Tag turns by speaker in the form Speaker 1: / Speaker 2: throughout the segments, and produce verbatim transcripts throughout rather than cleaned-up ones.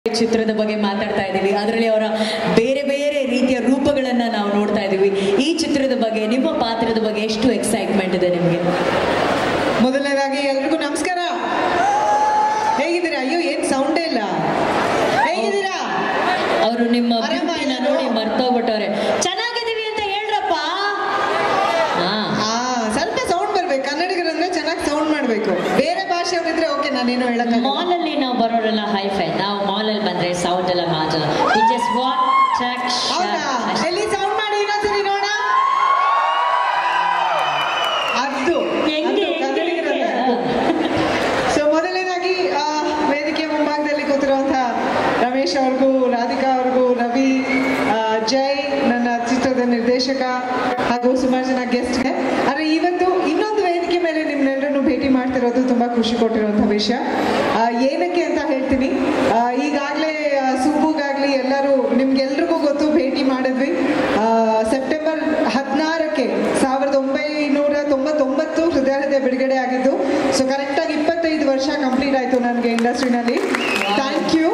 Speaker 1: ಚಿತ್ರದ ಬಗ್ಗೆ ಮಾತಾಡ್ತಾ ಇದ್ದೀವಿ. ಅದರಲ್ಲಿ ಅವರ ಬೇರೆ ಬೇರೆ ರೀತಿಯ ರೂಪಗಳನ್ನ ನಾವು ನೋಡ್ತಾ ಇದ್ದೀವಿ. ಈ ಚಿತ್ರದ ಬಗ್ಗೆ, ನಿಮ್ಮ ಪಾತ್ರದ ಬಗ್ಗೆ ಎಷ್ಟು ಎಕ್ಸೈಟ್ಮೆಂಟ್ ಇದೆ ನಿಮಗೆ?
Speaker 2: ಮೊದಲನೇದಾಗಿ ಎಲ್ರಿಗೂ ನಮಸ್ಕಾರ. ಹೇಗಿದ್ದೀರಾ? ಅಯ್ಯೋ ಏನ್ ಸೌಂಡೇ ಇಲ್ಲ. ಹೇಗಿದ್ದೀರಾ?
Speaker 1: ಅವರು ನಿಮ್ಮ ಬ್ಯೂಟಿನ ನೋಡಿ ಮರ್ತೋಗ್ಬಿಟ್ಟವ್ರೆ. ಚೆನ್ನಾಗಿದ್ದೀವಿ ಅಂತ ಹೇಳ್ರಪ್ಪ.
Speaker 2: ಸ್ವಲ್ಪ ಸೌಂಡ್ ಬರ್ಬೇಕು. ಕನ್ನಡಿಗರಂದ್ರೆ ಚೆನ್ನಾಗಿ ಸೌಂಡ್ ಮಾಡ್ಬೇಕು. ಬೇರೆ ಭಾಷೆ ಅವರಿದ್ರೆ ಓಕೆ, ನಾನೇನು ಹೇಳಕ್.
Speaker 1: ಮಾಲ್ ಅಲ್ಲಿ ನಾವು ಬರೋರೆಲ್ಲ ಹೈ ಫೈ, ನಾವು ಮಾಲ್ ಅಲ್ಲಿ ಬಂದ್ರೆ ಸೌಂಡ್ ಎಲ್ಲ ಮಾತಲ್ಲ.
Speaker 2: ಎಲ್ಲಿ ಸೌಂಡ್ ಮಾಡಿ ಇನ್ನೊಂದ್ಸರಿ ನೋಡ. ಅದು ಸೊ ಮೊದಲನೇದಾಗಿ ವೇದಿಕೆ ಮುಂಭಾಗದಲ್ಲಿ ಕೂತಿರುವಂತಹ ರಮೇಶ್ ಅವ್ರಿಗೂ, ರಾಧಿಕಾ ಅವ್ರಿಗೂ, ರವಿ, ಜೈ, ನನ್ನ ಚಿತ್ರದ ನಿರ್ದೇಶಕ ಹಾಗೂ ಸುಮಾರು ಜನ ಗೆಸ್ಟ್ಗೆ, ಆದರೆ ಇವತ್ತು ಇನ್ನೊಂದು ವೇದಿಕೆ ಮೇಲೆ ನಿಮ್ಮೆಲ್ಲರನ್ನು ಭೇಟಿ ಮಾಡ್ತಿರೋದು ತುಂಬಾ ಖುಷಿ ಕೊಟ್ಟಿರುವಂತಹ ವಿಷಯ. ಏನಕ್ಕೆ ಅಂತ ಹೇಳ್ತೀನಿ. ಈಗಾಗಲೇ ಸುಬ್ಬುಗಾಗ್ಲಿ ಎಲ್ಲರೂ ನಿಮ್ಗೆಲ್ರಿಗೂ ಗೊತ್ತು, ಭೇಟಿ ಮಾಡಿದ್ವಿ. ಸೆಪ್ಟೆಂಬರ್ ಹದಿನಾರಕ್ಕೆ ಸಾವಿರದ ಒಂಬೈನೂರ ತೊಂಬತ್ತೊಂಬತ್ತು ಹೃದಯ ಹೃದಯ ಬಿಡುಗಡೆ ಆಗಿದ್ದು. ಸೊ ಕರೆಕ್ಟಾಗಿ ಇಪ್ಪತ್ತೈದು ವರ್ಷ ಕಂಪ್ಲೀಟ್ ಆಯಿತು ನನಗೆ ಇಂಡಸ್ಟ್ರಿನಲ್ಲಿ. Thank you.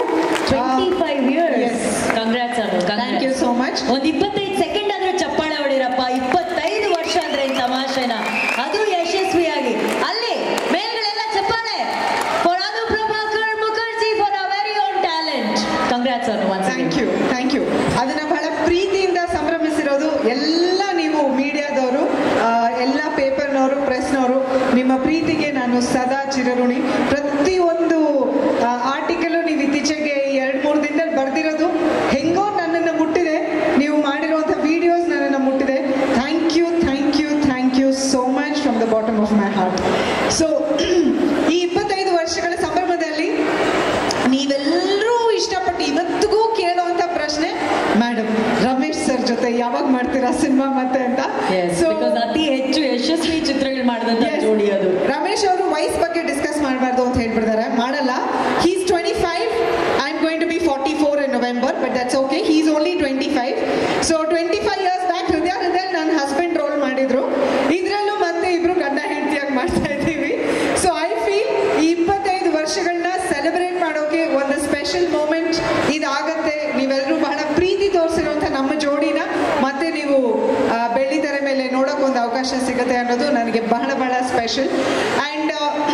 Speaker 2: Thank you so much.
Speaker 1: ಒಂದು ಇಪ್ಪತ್ತೈದು ಸೆಕೆಂಡ್ ಆದ್ರೂ ಚಪ್ಪಾಳೆ ಹೊಡಿರಪ್ಪ. ಇಪ್ಪತ್ತೈದು ವರ್ಷ ಅಂದ್ರೆ ತಮಾಷೆನ, ಅದು ಯಶಸ್ವಿಯಾಗಿ. ಅಲ್ಲಿ ಮೇಲ್ಗಳೆಲ್ಲ ಚಪ್ಪಾಳೆ for Anu Prabhakar Mukherjee for a very own talent. Congrats ಅನ್ನು.
Speaker 2: Thank you thank you. ಅದನ್ನ ಬಹಳ ಪ್ರೀತಿಯಿಂದ ಸಂಭ್ರಮಿಸಿರೋದು ಎಲ್ಲ ನೀವು ಮೀಡಿಯಾದವರು, ಎಲ್ಲ ಪೇಪರ್ನವರು, ಪ್ರೆಸ್ನವರು. ನಿಮ್ಮ ಪ್ರೀತಿಗೆ ನಾನು ಸದಾ ಚಿರಋಣಿ. ಪ್ರತಿಯೊಂದು ಆರ್ಟಿಕಲು ನೀವು ಇತ್ತೀಚೆಗೆ ಎರಡು ಮೂರು ದಿನದಲ್ಲಿ ಬರ್ದಿರೋದು ಹೆಂಗೋ ನನ್ನನ್ನು ಮುಟ್ಟಿದೆ. ನೀವು ಮಾಡಿರುವಂಥ ವಿಡಿಯೋಸ್ ನನ್ನನ್ನು ಮುಟ್ಟಿದೆ. Thank you thank you thank you so much from the bottom of my heart. So ಈ ಇಪ್ಪತ್ತೈದು ವರ್ಷಗಳ ಸಂಭ್ರಮದಲ್ಲಿ ನೀವೆಲ್ಲರೂ ಇಷ್ಟಪಟ್ಟು ಇವತ್ತಿಗೂ ಕೇಳುವಂಥ ಪ್ರಶ್ನೆ, ಮೇಡಮ್ ರಮೇಶ್ ಸರ್ ಜೊತೆ ಯಾವಾಗ ಮಾಡ್ತೀರಾ ಸಿನಿಮಾ ಮತ್ತೆ ಅಂತ.
Speaker 1: ಸೊ ಅತಿ ಹೆಚ್ಚು ಯಶಸ್ವಿ ಚಿತ್ರಗಳು ಮಾಡಿದಂತ ಜೋಡಿ ಅದು.
Speaker 2: ರಮೇಶ್ ಅವರು ವಯಸ್ಸು ಬಗ್ಗೆ ಡಿಸ್ಕಸ್ ಮಾಡಬಾರ್ದು ಅಂತ ಹೇಳ್ಬಿಡ್ತಾರೆ. ಮಾಡಲ್ಲ. He's twenty five, I am going to be forty four in November, but that's okay. He is only twenty five. So twenty five years back ಹೃದಯ ಹೃದಯ ನನ್ನ ಹಸ್ಬೆಂಡ್ ರೋಲ್ ಮಾಡಿದ್ರು. ಇದರಲ್ಲೂ ಮತ್ತೆ ಇಬ್ರು ಗಂಡ ಹೆಂಡತಿಯಾಗಿ ಮಾಡ್ತಾ ಇದ್ದೀವಿ. ಸೊ ಐ ಫೀಲ್ ಈ ಇಪ್ಪತ್ತೈದು ವರ್ಷಗಳನ್ನ ಸೆಲೆಬ್ರೇಟ್ ಮಾಡೋಕೆ ಒಂದು ಸ್ಪೆಷಲ್ ಮೂಮೆಂಟ್ ಇದಾಗತ್ತೆ. ನೀವೆಲ್ಲರೂ ಬಹಳ ಪ್ರೀತಿ ತೋರಿಸಿರುವಂಥ ನಮ್ಮ ಜೋಡಿನ ಮತ್ತೆ ನೀವು ಬೆಳ್ಳಿ ತೆರೆ ಮೇಲೆ ನೋಡೋಕೆ ಒಂದು ಅವಕಾಶ ಸಿಗುತ್ತೆ ಅನ್ನೋದು ನನಗೆ ಬಹಳ ಬಹಳ ಸ್ಪೆಷಲ್. ಆ್ಯಂಡ್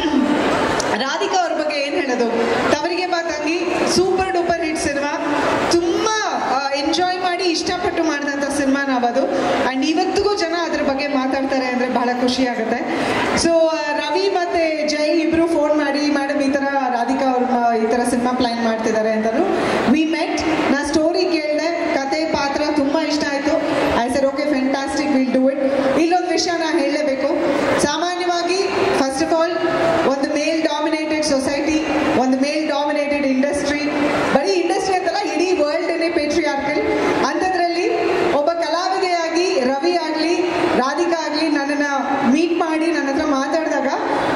Speaker 2: ರಾಧಿಕಾ ಅವ್ರ ಬಗ್ಗೆ ಏನು ಹೇಳೋದು, Tavarige Baa Tangi super duper hit cinema. ತುಂಬ ಎಂಜಾಯ್ ಮಾಡಿ ಇಷ್ಟಪಟ್ಟು ಮಾಡಿದಂಥ ಸಿನಿಮಾ ನಾವದು. ಆ್ಯಂಡ್ ಇವತ್ತಿಗೂ ಜನ ಅದ್ರ ಬಗ್ಗೆ ಮಾತಾಡ್ತಾರೆ ಅಂದರೆ ಬಹಳ ಖುಷಿ ಆಗುತ್ತೆ. ಸೊ ರವಿ ಮತ್ತು ಜೈ ಇಬ್ಬರು ಫೋನ್ ಮಾಡಿ, ಮೇಡಮ್ ಈ ಥರ ರಾಧಿಕಾ ಅವ್ರ ಈ ಥರ ಸಿನಿಮಾ ಪ್ಲ್ಯಾನ್ ಮಾಡ್ತಿದ್ದಾರೆ ಅಂತಲೂ. We met. ನಾ ಸ್ಟೋರಿ ಕೇಳಿದೆ, ಕತೆ ಪಾತ್ರ ತುಂಬ ಇಷ್ಟ ಆಯಿತು. I sir okay fantastic, will do it. ಇಲ್ಲೊಂದು ವಿಷಯ ನಾನು ಹೇಳಲೇಬೇಕು. ಸಾಮಾನ್ಯವಾಗಿ ಫಸ್ಟ್ ಆಫ್ ಆಲ್ ಒಂದು ಮೇಲ್ ಡಾಮಿನೇಟೆಡ್ ಸೊಸೈಟಿ, ಒಂದು ಮೇಲ್ ಡಾಮಿನೇಟೆಡ್ ಇಂಡಸ್ಟ್ರಿ, ಬರೀ ಇಂಡಸ್ಟ್ರಿ ಅಂತಲ್ಲ ಇಡೀ ವರ್ಲ್ಡನ್ನೇ ಪೇಟ್ರಿಯಾರ್ಕಲ್. ಅಂಥದ್ರಲ್ಲಿ ಒಬ್ಬ ಕಲಾವಿದೆಯಾಗಿ ರವಿ ಆಗಲಿ ರಾಧಿಕಾ ಆಗಲಿ ನನ್ನನ್ನು ಮೀಟ್ ಮಾಡಿ ನನ್ನ ಹತ್ರ ಮಾತಾಡಿದಾಗ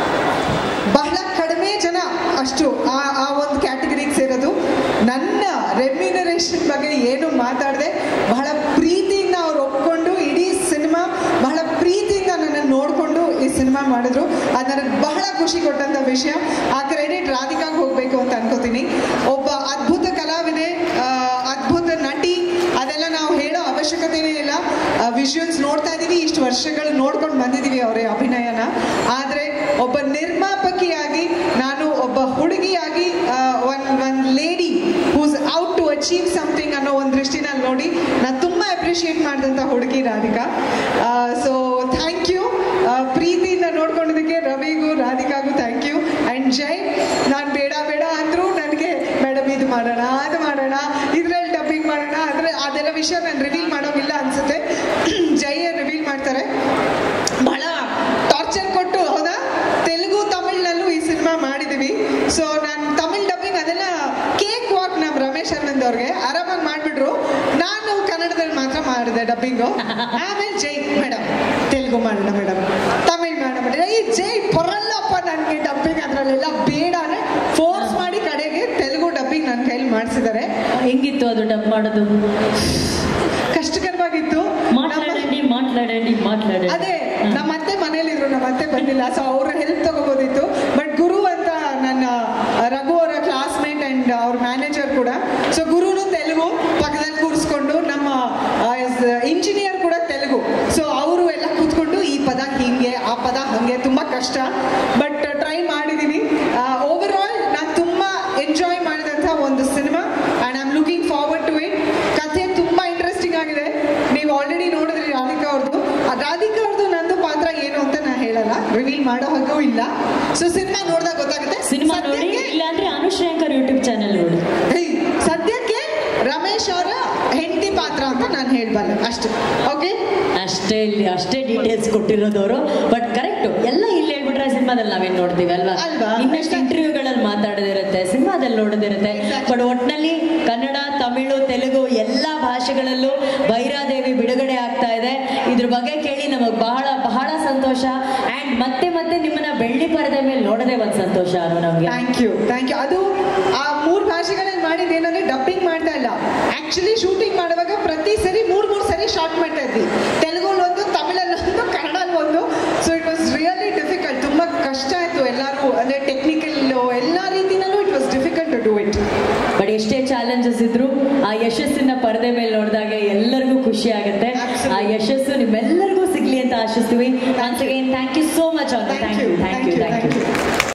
Speaker 2: ಬಹಳ ಕಡಿಮೆ ಜನ ಅಷ್ಟು ಆ ಆ ಒಂದು ಕ್ಯಾಟಗರಿಗೆ ಸೇರೋದು. ನನ್ನ ರೆಮ್ಯುನರೇಷನ್ ಬಗ್ಗೆ ಏನು ಮಾತಾಡದೆ ಬಹಳ ಪ್ರೀತಿಯಿಂದ ಅವ್ರು ಒಪ್ಕೊಂಡು ಇಡೀ ಸಿನಿಮಾ ಬಹಳ ಪ್ರೀತಿಯಿಂದ ನನ್ನನ್ನು ನೋಡಿಕೊಂಡು ಈ ಸಿನಿಮಾ ಮಾಡಿದ್ರು. ಅದು ನನಗೆ ಬಹಳ ಖುಷಿ ಕೊಟ್ಟಂಥ ವಿಷಯ. ಆ ಕ್ರೆಡಿಟ್ ರಾಧಿಕಾಗೆ ಹೋಗಬೇಕು ಅಂತ ಅನ್ಕೋತೀನಿ. ಒಬ್ಬ ಅದ್ಭುತ ಕಲಾವಿದೆ, ಅದ್ಭುತ ನಟಿ, ಅದೆಲ್ಲ ನಾವು ಹೇಳೋ ಅವಶ್ಯಕತೆನೇ ಇಲ್ಲ. ವಿಜುವಲ್ಸ್ ನೋಡ್ತಾ ಇದ್ದೀವಿ, ಇಷ್ಟು ವರ್ಷಗಳು ನೋಡ್ಕೊಂಡು ಬಂದಿದ್ದೀವಿ ಅವರೇ ಅಭಿನಯನ. ಆದರೆ ಒಬ್ಬ ನಿರ್ಮಾಪಕಿಯಾಗಿ, ನಾನು ಒಬ್ಬ ಹುಡುಗಿಯಾಗಿ, one one lady who's out to achieve something ಅನ್ನೋ ಒಂದು ದೃಷ್ಟಿನಲ್ಲಿ ನೋಡಿ ನಾನು ತುಂಬ ಅಪ್ರಿಷಿಯೇಟ್ ಮಾಡಿದಂಥ ಹುಡುಗಿ ರಾಧಿಕಾ. So thank you. ಪ್ರೀತಿಯಿಂದ ನೋಡ್ಕೊಂಡಿದ್ದಕ್ಕೆ ರವಿಗೂ ರಾಧಿಕಾಗೂ ಥ್ಯಾಂಕ್ ಯು. ಆ್ಯಂಡ್ ಜೈ, ನಾನು ಬೇಡ ಬೇಡ ಅಂದರೂ ನನಗೆ ಮೇಡಮ್ ಇದು ಮಾಡೋಣ ಅದು ಮಾಡೋಣ ಇದರಲ್ಲಿ ಡಬ್ಬಿಂಗ್ ಮಾಡೋಣ ಅಂದರೆ ಅದೆಲ್ಲ ವಿಷಯ ನಾನು ರಿವೀಲ್ ಮಾಡೋಂಗಿಲ್ಲ ಅನಿಸುತ್ತೆ. ಜೈ ರಿವೀಲ್ ಮಾಡ್ತಾರೆ. ಬಹಳ ಟಾರ್ಚರ್ ಕೊಟ್ಟು, ಹೌದಾ, ತೆಲುಗು ತಮಿಳ್ನಲ್ಲೂ ಈ ಸಿನಿಮಾ ಮಾಡಿದ್ದೀವಿ. ಸೊ ನಾನು ತಮಿಳ್ ಡಬ್ಬಿಂಗ್ ಅದೆಲ್ಲ ಕೇಕ್ ವಾಕ್ ನಮ್ಮ ರಮೇಶ್ ಅರವಿಂದ್ ಅವ್ರಿಗೆ ಆರಾಮಾಗಿ ಮಾಡಿಬಿಟ್ರು. ನಾನು ಕನ್ನಡದಲ್ಲಿ ಮಾತ್ರ ಮಾಡಿದೆ ಡಬ್ಬಿಂಗು. ಆಮೇಲೆ ಜೈ ಮೇಡಮ್ ತೆಲುಗು ಮಾಡೋಣ ಮೇಡಮ್, ತಮಿಳ್ ಮಾಡೋಣ ಮೇಡಮ್. ಈ ಜೈ ಬರಲ್ಲಪ್ಪ ನನಗೆ ಡಬ್ಬಿಂಗ್ ಅದರಲ್ಲೆಲ್ಲ ಬೇಡ ಅಂದರೆ ಫೋರ್ಸ್ ಮಾಡಿ ಕಡೆಗೆ ತೆಲುಗು ಡಬ್ಬಿಂಗ್ ನನ್ನ ಕೈಲಿ ಮಾಡಿಸಿದ್ದಾರೆ.
Speaker 1: ಹೆಂಗಿತ್ತು ಅದು ಡಬ್ ಮಾಡೋದು?
Speaker 2: ಕಷ್ಟಕರವಾಗಿತ್ತು.
Speaker 1: ಮಾತಾಡಂಡಿ ಮಾತಾಡಂಡಿ ಮಾತಾಡಂಡಿ
Speaker 2: ಅದೇ ನಮ್ಮ ಅತ್ತೆ ಮನೇಲಿದ್ರು, ನಮ್ಮ ಅತ್ತೆ ಬಂದಿಲ್ಲ. ಸೊ ಅವ್ರ ಹೆಲ್ಪ್ ತಗೋಬೋದಿತ್ತು. ಬಟ್ ಗುರು ಅಂತ ನನ್ನ ರಘು ಅವರ ಕ್ಲಾಸ್ಮೇಟ್ ಆ್ಯಂಡ್ ಅವ್ರ ಮ್ಯಾನೇಜರ್ ಕೂಡ ಸೊ ಗುರುನು ತೆಲುಗು ಪಕ್ಕದಲ್ಲಿ ಕೂರಿಸ್ಕೊಂಡು, ನಮ್ಮ ಇಂಜಿನಿಯರ್ ಕೂಡ ತೆಲುಗು. ಸೊ ಅವರು ಎಲ್ಲ ಕೂತ್ಕೊಂಡು ಈ ಪದ ಹಿಂಗೆ ಆ ಪದ ಹಂಗೆ, ತುಂಬ ಕಷ್ಟ, ಬಟ್ ಟ್ರೈ ಮಾಡಿದ್ದೀನಿ. ಓವರ್ ಆಲ್ ನಾನು ತುಂಬ ಎಂಜಾಯ್ ಮಾಡಿದಂಥ ಒಂದು cinema and I am looking forward to it. ಕಥೆ ತುಂಬ ಇಂಟ್ರೆಸ್ಟಿಂಗ್ ಆಗಿದೆ. ನೀವು ಆಲ್ರೆಡಿ ನೋಡಿದ್ರಿ ರಾಧಿಕಾ ಅವ್ರದ್ದು. ರಾಧಿಕಾ ಅವ್ರದ್ದು ನಂದು ಪಾತ್ರ ಏನು ಅಂತ ನಾನು ಹೇಳಲ್ಲ, ರಿವೀಲ್ ಮಾಡೋ ಹಾಗೂ ಇಲ್ಲ. ಸೊ ಸಿನಿಮಾ ನೋಡಿದಾಗ ಗೊತ್ತಾಗುತ್ತೆ.
Speaker 1: ಸಿನಿಮಾ ನೋಡಿ, ಇಲ್ಲಾಂದ್ರೆ ಅನುಶ್ರೇಂಕರ್ ಯೂಟ್ಯೂಬ್ ಚಾನೆಲ್ ನೋಡಿ.
Speaker 2: ಸದ್ಯಕ್ಕೆ ರಮೇಶ್ ಅವರ ಹೆಂಡತಿ ಪಾತ್ರ ಅಂತ ನಾನು ಹೇಳ್ಬಲ್ಲ ಅಷ್ಟೇ. ಓಕೆ,
Speaker 1: ಅಷ್ಟೇ, ಇಲ್ಲಿ ಅಷ್ಟೇ ಡೀಟೇಲ್ಸ್ ಕೊಟ್ಟಿರೋದವರು. ಬಟ್ ಕರೆಕ್ಟ್, ಎಲ್ಲ ಇಲ್ಲಿ ಹೇಳ್ಬಿಟ್ರೆ ಸಿನಿಮಾದಲ್ಲಿ ನಾವೇನ್ ನೋಡ್ತೀವಿ ಅಲ್ವಾ?
Speaker 2: ಅಲ್ವಾ?
Speaker 1: ಇನ್ನಷ್ಟು ಇಂಟರ್ವ್ಯೂಗಳಲ್ಲಿ ಮಾತಾಡೋದಿರುತ್ತೆ, ಸಿನಿಮಾದಲ್ಲಿ ನೋಡೋದಿರುತ್ತೆ. ಬಟ್ ಒಟ್ನಲ್ಲಿ ಕನ್ನಡ, ತಮಿಳು, ತೆಲುಗು ಎಲ್ಲ ಭಾಷೆಗಳಲ್ಲೂ ಭೈರಾದೇವಿ ಬಿಡುಗಡೆ ಆಗ್ತಾ ಇದೆ. ಇದ್ರ ಬಗ್ಗೆ ಕೇಳಿ ನಮಗೆ ಬಹಳ ಬಹಳ ಸಂತೋಷ. ಅಂಡ್ ಮತ್ತೆ ಮತ್ತೆ ನಿಮ್ಮನ್ನ ಬೆಳ್ಳಿ ಪರದೆ ಮೇಲೆ ನೋಡೋದೇ ಒಂದು ಸಂತೋಷ ಅನು ನಮ್ಗೆ.
Speaker 2: Thank you thank you. ಅದು ಆ ಮೂರು ಭಾಷೆಗಳಲ್ಲಿ ಮಾಡಿದ್ದೇನಂದ್ರೆ ಡಬ್ಬಿಂಗ್ ಮಾಡ್ತಾ ಇಲ್ಲ, ಆಕ್ಚುಲಿ ಶೂಟಿಂಗ್ ಮಾಡುವಾಗ ಪ್ರತಿ ಸರಿ ಮೂರ್ ಮೂರ್ ಸರಿ ಶಾರ್ಟ್ ಮಾಡ್ತಾ ಇದ್ವಿ. ತೆಲುಗಲ್ಲಿ ಒಂದು, ತಮಿಳಲ್ಲಿ ಒಂದು, ಕನ್ನಡಲ್ಲಿ ಒಂದು. So it was really difficult. ತುಂಬಾ ಕಷ್ಟ ಆಯ್ತು ಎಲ್ಲರೂ, ಅಂದ್ರೆ ಟೆಕ್ನಿಕಲ್ ಎಲ್ಲ ರೀತಿನಲ್ಲೂ it was difficult to do it.
Speaker 1: But ಎಷ್ಟೇ ಚಾಲೆಂಜಸ್ ಇದ್ರು ಆ ಯಶಸ್ಸಿನ ಪರದೆ ಮೇಲೆ ನೋಡಿದಾಗ ಎಲ್ಲರಿಗೂ ಖುಷಿ ಆಗುತ್ತೆ. ಆ ಯಶಸ್ಸು ನಿಮ್ಮೆಲ್ಲರಿಗೂ ಸಿಗ್ಲಿ ಅಂತ ಆಶಿಸ್ತೀವಿ. Once again thank you so much. Thank you thank you thank you.